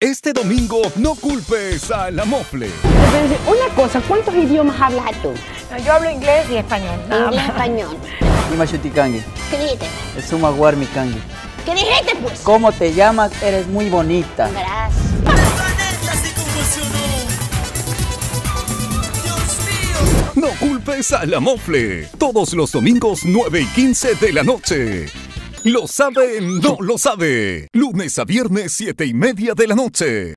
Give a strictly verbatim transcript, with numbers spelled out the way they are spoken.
Este domingo no culpes a la Mofle. Una cosa, ¿cuántos idiomas hablas tú? No, yo hablo inglés y español. Inglés y español. Imashutikangi. ¿Qué dijiste? Es un Kangi. ¿Qué dijiste, pues? ¿Cómo te llamas? Eres muy bonita. Gracias. No culpes a la Mofle. Todos los domingos nueve y quince de la noche. Lo sabe, no lo sabe. Lunes a viernes siete y media de la noche.